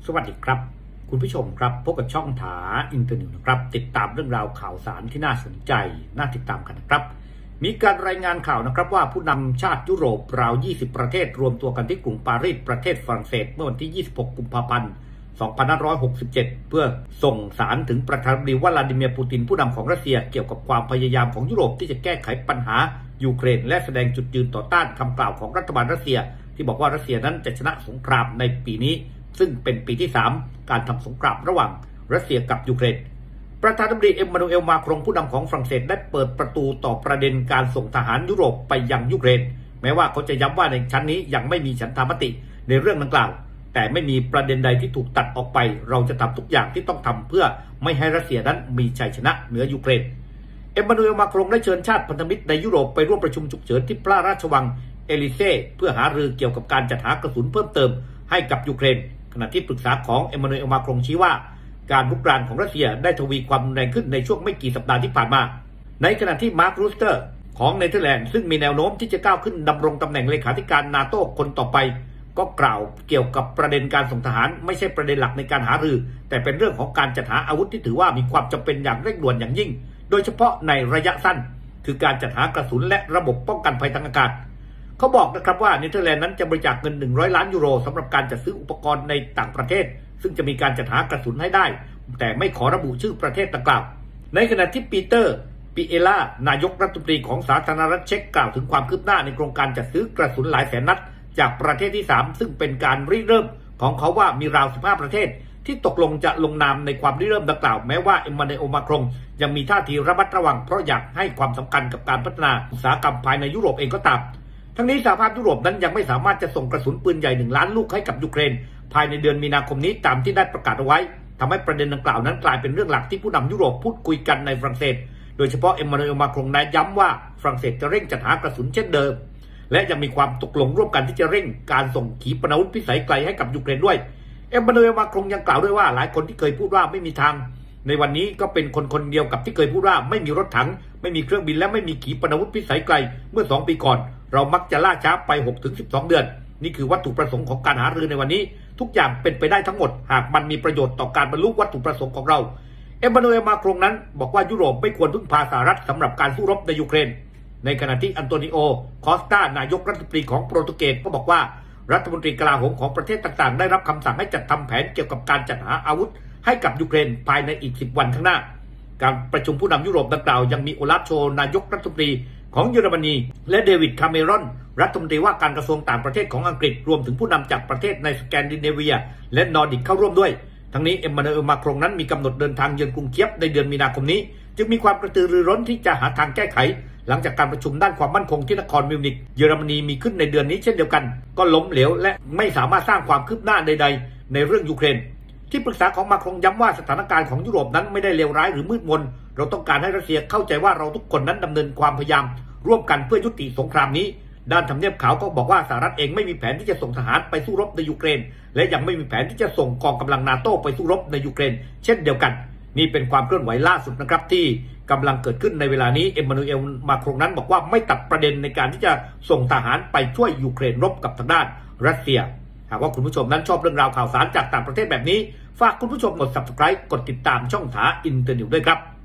สวัสดีครับคุณผู้ชมครับพบกับช่องถาอินเตอร์นิวนะครับติดตามเรื่องราวข่าวสารที่น่าสนใจน่าติดตามกันนะครับมีการรายงานข่าวนะครับว่าผู้นำชาติยุโรปราว20ประเทศรวมตัวกันที่กรุงปารีสประเทศฝรั่งเศสเมื่อวันที่26กุมภาพันธ์2567เพื่อส่งสารถึงประธานาธิบดีวลาดิเมียร์ปูตินผู้นำของรัสเซียเกี่ยวกับความพยายามของยุโรปที่จะแก้ไขปัญหายูเครนและแสดงจุดยืนต่อต้านคำกล่าวของรัฐบาลรัสเซียที่บอกว่ารัสเซียนั้นจะชนะสงครามในปีนี้ซึ่งเป็นปีที่3การทำสงครามระหว่างรัสเซียกับยูเครนประธานาธิบดีเอ็มมานูเอลมาครงผู้นำของฝรั่งเศสได้เปิดประตูต่อประเด็นการส่งทหารยุโรปไปยังยูเครนแม้ว่าเขาจะย้ำว่าในชั้นนี้ยังไม่มีฉันทามติในเรื่องดังกล่าวแต่ไม่มีประเด็นใดที่ถูกตัดออกไปเราจะทำทุกอย่างที่ต้องทำเพื่อไม่ให้รัสเซียนั้นมีชัยชนะเหนือยูเครนเอ็มมานูเอลมาครงได้เชิญชาติพันธมิตรในยุโรปไปร่วมประชุมฉุกเฉินที่พระราชวังเอลิเซ่เพื่อหารือเกี่ยวกับการจัดหากระสุนเพิ่มเติมให้กับยูเครนขณะที่ปรึกษาของเอ็มมานูเอลมาครงชี้ว่าการรุกรานของรัสเซียได้ทวีความรุนแรงขึ้นในช่วงไม่กี่สัปดาห์ที่ผ่านมาในขณะที่มาร์ครูสเตอร์ของเนเธอร์แลนด์ซึ่งมีแนวโน้มที่จะก้าวขึ้นดำรงตำแหน่งเลขาธิการนาโต้คนต่อไปก็กล่าวเกี่ยวกับประเด็นการส่งทหารไม่ใช่ประเด็นหลักในการหารือแต่เป็นเรื่องของการจัดหาอาวุธที่ถือว่ามีความจำเป็นอย่างเร่งด่วนอย่างยิ่งโดยเฉพาะในระยะสั้นคือการจัดหากระสุนและระบบป้องกันภัยทางอากาศเขาบอกนะครับว่าเนเธอร์แลนด์นั้นจะบริจาคเงิน100 ล้านยูโรสำหรับการจัดซื้ออุปกรณ์ในต่างประเทศซึ่งจะมีการจัดหากระสุนให้ได้แต่ไม่ขอระบุชื่อประเทศดังกล่าวในขณะที่ปีเตอร์ปิเอล่านายกรัฐมนตรีของสาธารณรัฐเช็กกล่าวถึงความคืบหน้าในโครงการจัดซื้อกระสุนหลายแสนนัดจากประเทศที่3ซึ่งเป็นการริเริ่มของเขาว่ามีราว15ประเทศที่ตกลงจะลงนามในความริเริ่มดังกล่าวแม้ว่าเอ็มมานูเอลมาครงยังมีท่าทีระมัดระวังเพราะอยากให้ความสำคัญกับการพัฒนาอุตสาหกรรมภายในยุโรปเองก็ตามทั้งนี้สหภาพยุโรปนั้นยังไม่สามารถจะส่งกระสุนปืนใหญ่1 ล้านลูกให้กับยูเครนภายในเดือนมีนาคมนี้ตามที่ได้ประกาศเอาไว้ทำให้ประเด็นดังกล่าวนั้นกลายเป็นเรื่องหลักที่ผู้นำยุโรปพูดคุยกันในฝรั่งเศสโดยเฉพาะเอ็มมานูเอลมาครงได้ย้ำว่าฝรั่งเศสจะเร่งจัดหากระสุนเช่นเดิมและยังมีความตกลงร่วมกันที่จะเร่งการส่งขีปนาวุธพิสัยไกลให้กับยูเครนด้วยเอ็มมานูเอลมาครงยังกล่าวด้วยว่าหลายคนที่เคยพูดว่าไม่มีทางในวันนี้ก็เป็นคนเดียวกับที่เคยพูดว่าไม่มีรถถังไม่มีเครื่องบินและไม่มีขีปนาวุธพิสัยไกลเมื่อ2 ปีก่อนเรามักจะล่าช้าไป 6-12 เดือนนี่คือวัตถุประสงค์ของการหารือในวันนี้ทุกอย่างเป็นไปได้ทั้งหมดหากมันมีประโยชน์ต่อการบรรลุวัตถุประสงค์ของเราเอ็มมานูเอลมาครงนั้นบอกว่ายุโรปไม่ควรพึ่งพาสหรัฐสำหรับการสู้รบในยูเครนในขณะที่อันโตนิโอคอสตานายกรัฐมนตรีของโปรตุเกสก็บอกว่ารัฐมนตรีกลาโหมของประเทศต่างๆได้รับคำสั่งให้จัดทำแผนเกี่ยวกับการจัดหาอาวุธให้กับยูเครนภายในอีก10 วันข้างหน้าการประชุมผู้นำยุโรปดังกล่าวยังมีโอลาฟโชนายกรัฐมนตรีของเยอรมนีและเดวิดคาเมรอนรัฐมนตรีว่าการกระทรวงต่างประเทศของอังกฤษรวมถึงผู้นำจากประเทศในสแกนดิเนเวียและนอร์ดิกเข้าร่วมด้วยทั้งนี้เอ็มมานูเอลมาครงนั้นมีกำหนดเดินทางเยือนกรุงเคียฟในเดือนมีนาคมนี้จึงมีความกระตือรือร้นที่จะหาทางแก้ไขหลังจากการประชุมด้านความมั่นคงที่นครมิวนิกเยอรมนีมีขึ้นในเดือนนี้เช่นเดียวกันก็ล้มเหลวและไม่สามารถสร้างความคืบหน้าใดๆในเรื่องยูเครนที่ปรึกษาของมาครงย้ำว่าสถานการณ์ของยุโรปนั้นไม่ได้เลวร้ายหรือมืดมนเราต้องการให้รัสเซียเข้าใจว่าเราทุกคนนั้นดำเนินความพยายามร่วมกันเพื่อยุติสงครามนี้ด้านทำเนียบขาวก็บอกว่าสหรัฐเองไม่มีแผนที่จะส่งทหารไปสู้รบในยูเครนและยังไม่มีแผนที่จะส่งกองกำลังนาโต้ไปสู้รบในยูเครนเช่นเดียวกันนี่เป็นความเคลื่อนไหวล่าสุดนะครับที่กำลังเกิดขึ้นในเวลานี้เอ็มมานูเอลมาครงนั้นบอกว่าไม่ตัดประเด็นในการที่จะส่งทหารไปช่วยยูเครนรบกับทางด้านรัสเซียหากว่าคุณผู้ชมนั้นชอบเรื่องราวข่าวสารจากต่างประเทศแบบนี้ฝากคุณผู้ชมกด Subscribe กดติดตามช่องถาอินเตอร์นิวด้วยครับ